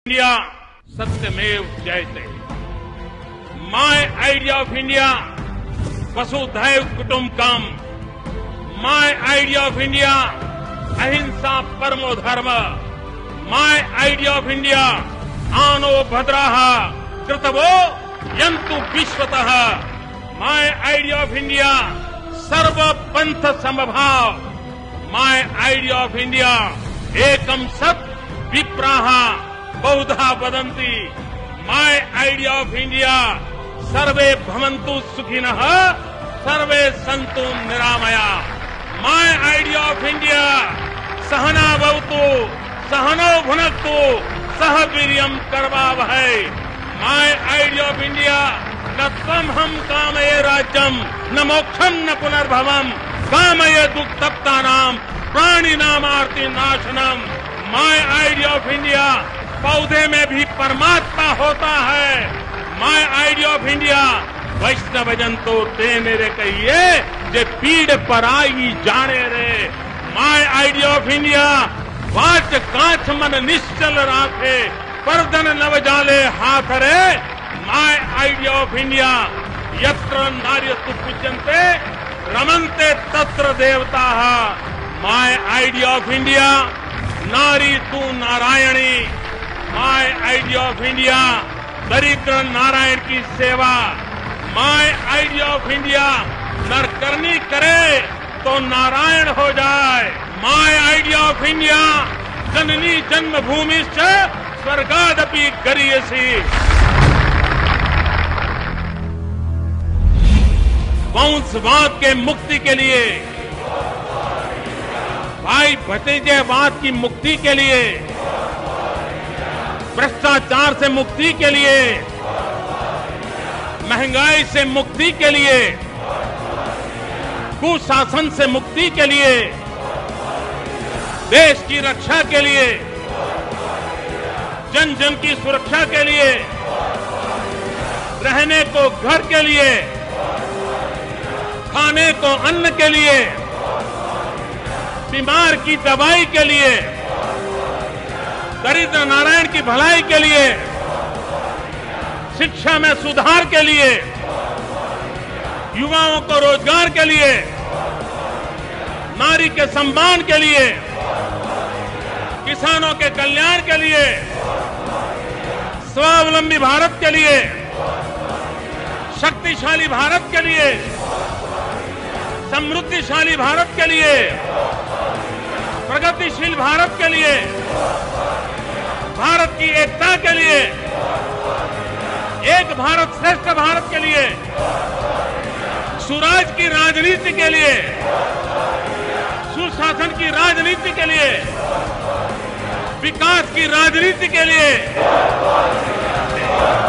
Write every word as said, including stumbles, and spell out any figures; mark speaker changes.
Speaker 1: India सत्यमेव जयते। My idea of India वसुधैव कुटुंबकम। माय आइडिया ऑफ इंडिया अहिंसा परमो धर्म। माय आइडिया ऑफ इंडिया आनो भद्राः कृतवो यन्तु विश्वतः। माय आइडिया ऑफ इंडिया सर्व पंथ समभाव। माय आइडिया ऑफ इंडिया एकम सत् विप्राः बहुधा वदन्ति। माय आइडिया ऑफ इंडिया सर्वे भवन्तु सुखिनः सर्वे सन्तु निरामया। माय आइडिया ऑफ इंडिया सहना भवतु सहनौ भुनक्तु सह वीर्यं करवावहै। माय आइडिया ऑफ इंडिया न त्वं हम कामये राज्यम न मोक्षम न पुनर्भवम कामये दुःखतप्तानां प्राणिनां आर्ति नाशनम। माय आइडिया ऑफ इंडिया पौधे में भी परमात्मा होता है। माय आइडिया ऑफ इंडिया वैष्णव जन तो ते मेरे कहिए जे पीड़ पर आई जाने रे। माय आइडिया ऑफ इंडिया वाच कांच मन निश्चल राखे परदन नव जाले हाथ रे। माय आइडिया ऑफ इंडिया यत्र नार्यस्तु पूज्यन्ते रमन्ते तत्र देवताः। माय आइडिया ऑफ इंडिया नारी तू नारायणी। माय आइडिया ऑफ इंडिया दरिद्र नारायण की सेवा। माय आइडिया ऑफ इंडिया नरकर्णी करे तो नारायण हो जाए। माय आइडिया ऑफ इंडिया जननी जन्मभूमि से स्वर्गादपि गरीयसी। वंशवाद के मुक्ति के लिए, भाई भतीजेवाद की मुक्ति के लिए, भ्रष्टाचार से मुक्ति के लिए, महंगाई से मुक्ति के लिए, कुशासन से मुक्ति के लिए, देश की रक्षा के लिए, जन जन की सुरक्षा के लिए, रहने को घर के लिए, खाने को अन्न के लिए, बीमार की दवाई के लिए, दरिद्र नारायण की भलाई के लिए, शिक्षा में सुधार के लिए, युवाओं को रोजगार के लिए, नारी के सम्मान के लिए, किसानों के कल्याण के लिए, स्वावलंबी भारत के लिए, शक्तिशाली भारत के लिए, समृद्धिशाली भारत के लिए, प्रगतिशील भारत के लिए, भारत की एकता के लिए, एक भारत श्रेष्ठ भारत के लिए, सुराज की राजनीति के लिए, सुशासन की राजनीति के लिए, विकास की राजनीति के लिए